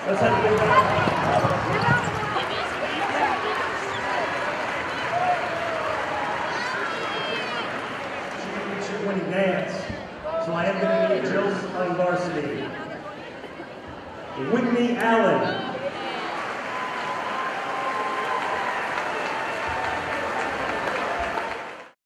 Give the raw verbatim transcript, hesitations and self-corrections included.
Let's have a big round. Championship winning dance. So I am going to need Jill's on varsity. Whitney Allen.